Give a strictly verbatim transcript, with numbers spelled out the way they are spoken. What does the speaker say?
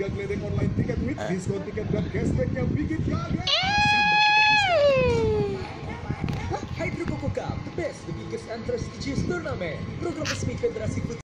Liga Kelereng Online Tiket with diskon tiket dan cashback yang bikin kaget. Hydro Coco Cup, the best, the biggest and prestigious tournament. Program resmi Federasi Futsal